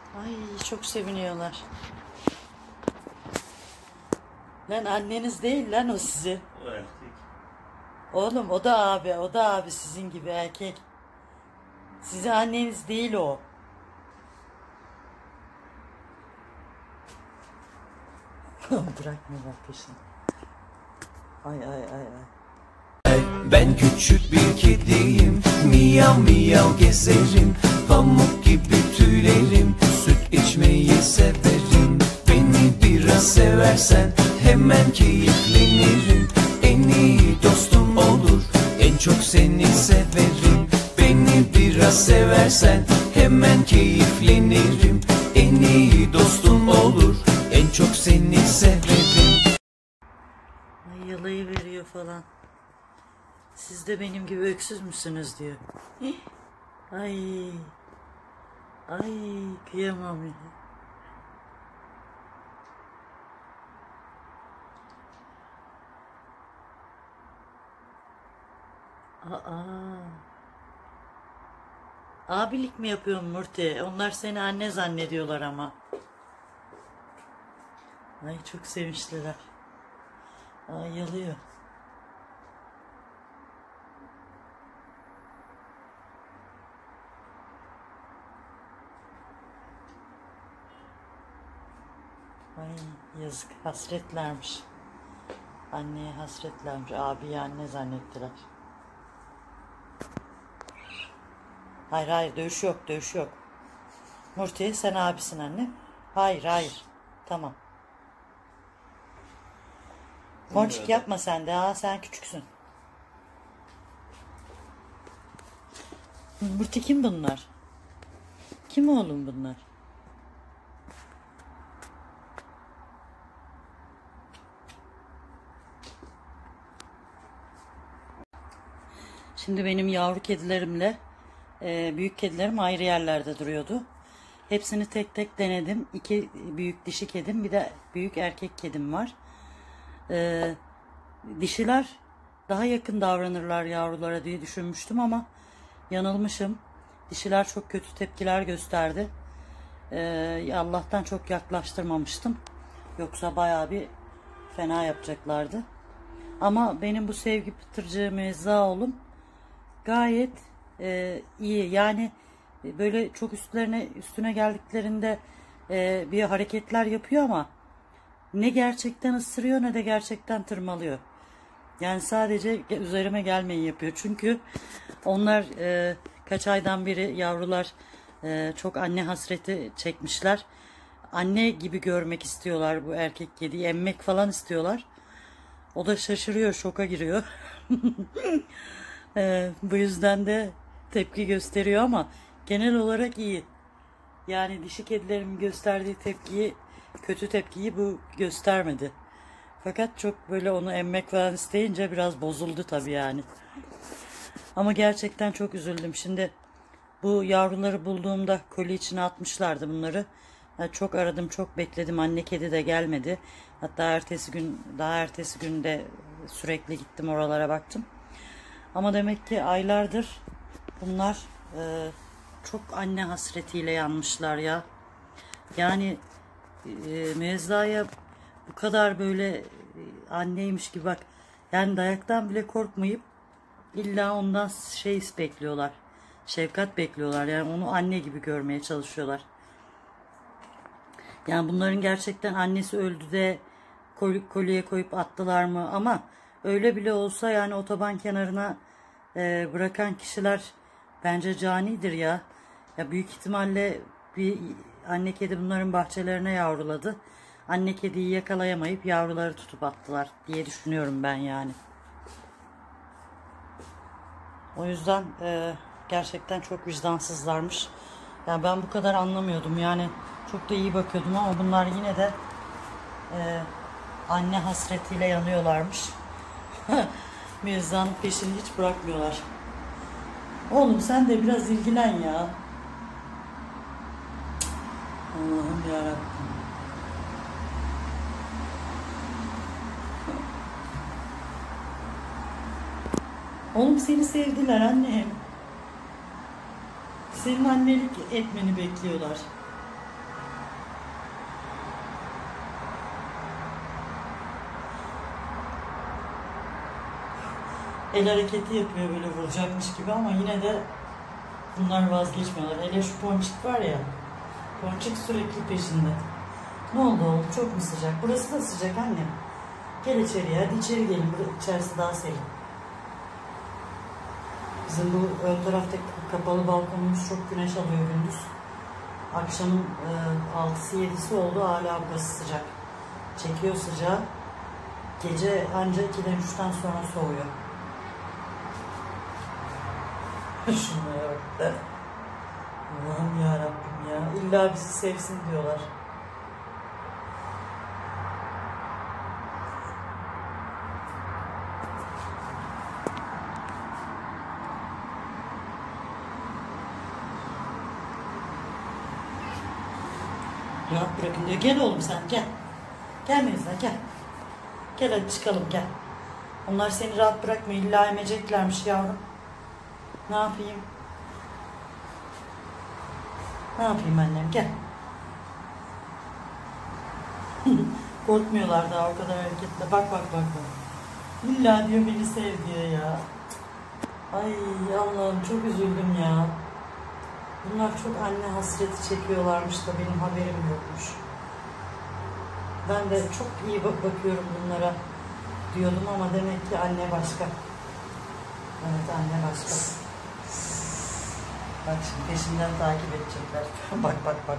Ay çok seviniyorlar. Lan anneniz değil lan o sizin. O erkek. Oğlum o da abi, o da abi sizin gibi erkek. Sizin anneniz değil o. Bırakmıyorlar peşini. Ay ay ay ay. Ben küçük bir kediyim, miyav miyav gezerim. Pamuk gibi tüylerim, süt içmeyi severim. Beni biraz seversen hemen keyiflenirim. En iyi dostum olur, en çok seni severim. Beni biraz seversen hemen keyiflenirim. En iyi dostum olur, en çok seni severim. Ay yalayı veriyor falan. Siz de benim gibi öksüz müsünüz diyor. Ay. Ay kıyamam ya. Aa. Abilik mi yapıyorsun Murti? Onlar seni anne zannediyorlar ama. Ay çok sevinçliler. Ay yalıyor. Ay yazık, hasretlermiş. Anneye hasretlermiş. Abiyi anne zannettiler. Hayır hayır, dövüş yok, dövüş yok. Murti sen abisin anne. Hayır hayır. Tamam. Ponçik yapma sen de. Aa, sen küçüksün. Murti kim bunlar? Kim oğlum bunlar? Şimdi benim yavru kedilerimle büyük kedilerim ayrı yerlerde duruyordu. Hepsini tek tek denedim. 2 büyük dişi kedim, bir de büyük erkek kedim var. Dişiler daha yakın davranırlar yavrulara diye düşünmüştüm ama yanılmışım. Dişiler çok kötü tepkiler gösterdi. Allah'tan çok yaklaştırmamıştım. Yoksa bayağı bir fena yapacaklardı. Ama benim bu sevgi pıtırcığı Mezza oğlum gayet iyi. Yani böyle çok üstüne geldiklerinde bir hareketler yapıyor ama ne gerçekten ısırıyor ne de gerçekten tırmalıyor. Yani sadece üzerime gelmeyin yapıyor. Çünkü onlar kaç aydan beri yavrular çok anne hasreti çekmişler. Anne gibi görmek istiyorlar bu erkek kediyi. Emmek falan istiyorlar. O da şaşırıyor, şoka giriyor. Bu yüzden de tepki gösteriyor ama genel olarak iyi. Yani dişi kedilerin gösterdiği tepkiyi, kötü tepkiyi bu göstermedi. Fakat çok böyle onu emmek falan isteyince biraz bozuldu tabii yani. Ama gerçekten çok üzüldüm. Şimdi bu yavruları bulduğumda koli içine atmışlardı bunları. Yani çok aradım, çok bekledim. Anne kedi de gelmedi. Hatta daha ertesi gün de sürekli gittim oralara baktım. Ama demek ki aylardır bunlar çok anne hasretiyle yanmışlar ya. Yani Mezza'ya bu kadar böyle anneymiş gibi bak. Yani dayaktan bile korkmayıp illa ondan şey bekliyorlar. Şefkat bekliyorlar. Yani onu anne gibi görmeye çalışıyorlar. Yani bunların gerçekten annesi öldü de kolye koyup attılar mı? Ama öyle bile olsa yani otoban kenarına bırakan kişiler bence canidir ya. Ya büyük ihtimalle bir anne kedi bunların bahçelerine yavruladı. Anne kediyi yakalayamayıp yavruları tutup attılar diye düşünüyorum ben yani. O yüzden gerçekten çok vicdansızlarmış. Yani ben bu kadar anlamıyordum. Yani çok da iyi bakıyordum ama bunlar yine de anne hasretiyle yanıyorlarmış. Mirza'nın peşini hiç bırakmıyorlar. Oğlum sen de biraz ilgilen ya. Allah'ım yarabbim. Oğlum seni sevdiler annem. Senin annelik etmeni bekliyorlar. El hareketi yapıyor böyle vuracakmış gibi ama yine de bunlar vazgeçmiyorlar. Hele şu Ponçik var ya. Ponçik sürekli peşinde. Ne oldu oğlum? Çok mu sıcak? Burası da sıcak annem. Gel içeriye. Hadi içeri gelin. İçerisi daha serin. Bizim bu ön taraftaki kapalı balkonumuz çok güneş alıyor gündüz. Akşamın 6'sı 7'si oldu. Hala burası sıcak. Çekiyor sıcağı. Gece ancak 2'den 3'ten sonra soğuyor. Şunlara bak da. Allah'ım yarabbim ya. İlla bizi sevsin diyorlar. Rahat bırakın diyor. Gel oğlum sen gel. Gel Mirza gel. Gel hadi çıkalım gel. Onlar seni rahat bırakmıyor. İlla emeceklermiş yavrum. Ne yapayım? Ne yapayım annem gel. Korkmuyorlar daha o kadar hareketle. Bak bak bak bak. İlla diyor beni sev diyor ya. Ay Allah'ım çok üzüldüm ya. Bunlar çok anne hasreti çekiyorlarmış da benim haberim yokmuş. Ben de çok iyi bakıyorum bunlara diyordum ama demek ki anne başka. Evet anne başka. Bak şimdi peşinden takip edecekler. Bak bak bak.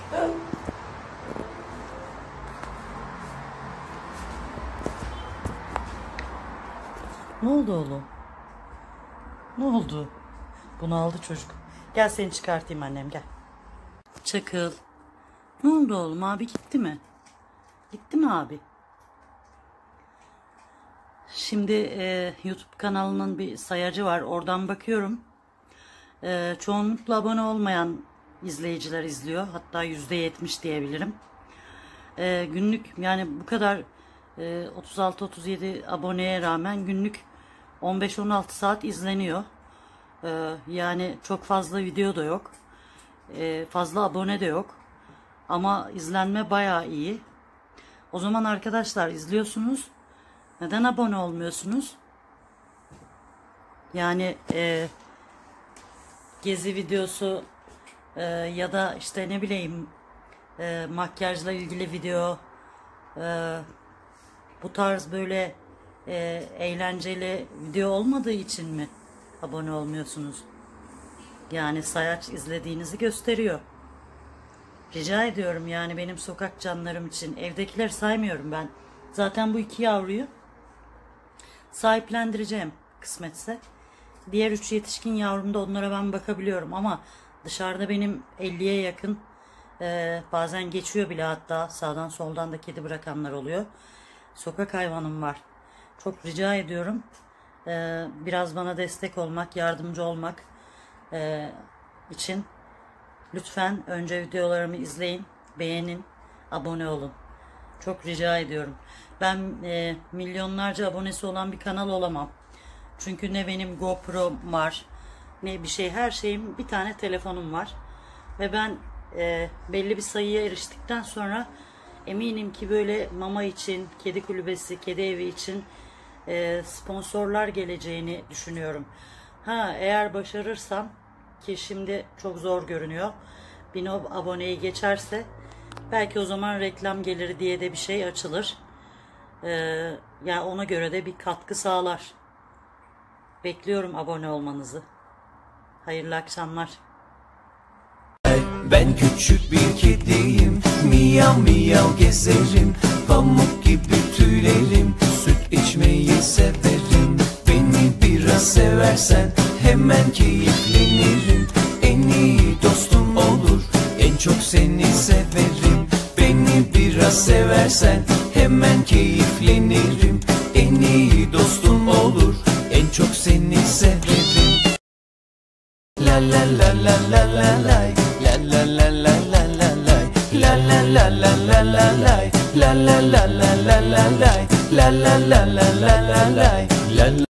Ne oldu oğlum? Ne oldu? Bunu aldı çocuk. Gel seni çıkartayım annem gel. Çakıl. Ne oldu oğlum? Abi gitti mi? Gitti mi abi? Şimdi YouTube kanalının bir sayacı var. Oradan bakıyorum. Çoğunlukla abone olmayan izleyiciler izliyor. Hatta %70 diyebilirim. Günlük yani bu kadar 36-37 aboneye rağmen günlük 15-16 saat izleniyor. Yani çok fazla video da yok. Fazla abone de yok. Ama izlenme bayağı iyi. O zaman arkadaşlar izliyorsunuz. Neden abone olmuyorsunuz? Yani gezi videosu ya da işte ne bileyim makyajla ilgili video, bu tarz böyle eğlenceli video olmadığı için mi abone olmuyorsunuz? Yani sayaç izlediğinizi gösteriyor. Rica ediyorum yani benim sokak canlarım için. Evdekileri saymıyorum ben. Zaten bu 2 yavruyu sahiplendireceğim kısmetse. Diğer 3 yetişkin yavrum da onlara ben bakabiliyorum ama dışarıda benim 50'ye yakın bazen geçiyor bile, hatta sağdan soldan da kedi bırakanlar oluyor. Sokak hayvanım var. Çok rica ediyorum biraz bana destek olmak, yardımcı olmak için lütfen önce videolarımı izleyin, beğenin, abone olun. Çok rica ediyorum. Ben milyonlarca abonesi olan bir kanal olamam. Çünkü ne benim GoPro var, ne bir şey, her şeyim, bir tane telefonum var. Ve ben belli bir sayıya eriştikten sonra eminim ki böyle mama için, kedi kulübesi, kedi evi için sponsorlar geleceğini düşünüyorum. Eğer başarırsam, ki şimdi çok zor görünüyor, 1000 aboneyi geçerse belki o zaman reklam geliri diye de bir şey açılır. Yani ona göre de bir katkı sağlar. Bekliyorum abone olmanızı. Hayırlı akşamlar. Ben küçük bir kediyim, miyav miyav gezerim. Pamuk gibi tüylerim, süt içmeyi severim. Beni biraz seversen hemen keyiflenirim. En iyi dostum olur, en çok seni severim. Beni biraz seversen hemen keyiflenirim. En iyi dostum olur, en çok seni severim. La la la la la la la, la la la la la la la, la la la la la la la, la la la la la la la, la la la la la la la, la